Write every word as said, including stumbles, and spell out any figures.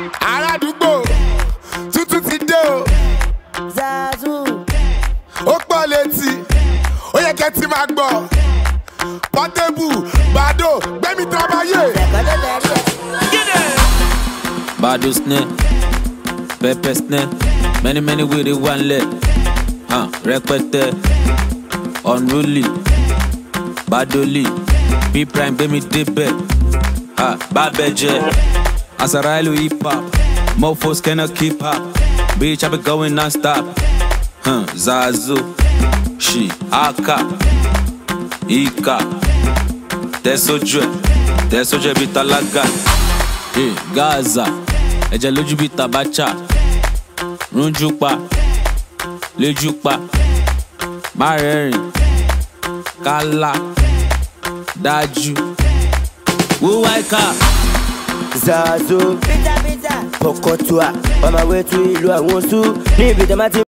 Aládùúgbò tuntun ti dé o. Zazu. Ó pọ̀ létí, ó yẹ kẹ́ ti máa gbọ́. Portable, Bado, gbẹ́mí travailler. Bado snare, pepper snare, many many with it one leg. Huh, rẹpẹtẹ, unruly, Badoli, B prime gbẹ́mí débẹ̀. Ah, Babeje, Asarailu hip hop, mofos cannot keep up. Bitch, I be going non-stop. Huh, Zazu, she, Aka, Ika, Tesoje, Tesoje bitalaga. Hey, Gaza, Eje loju bitabacha, Runjupa, Lejupa, Marerin, Kala, Daju, Wuwaika. Zazu. Pizza, pizza. Pokotua. On my way to Ilu Awonsu. Níbi tí a máa ti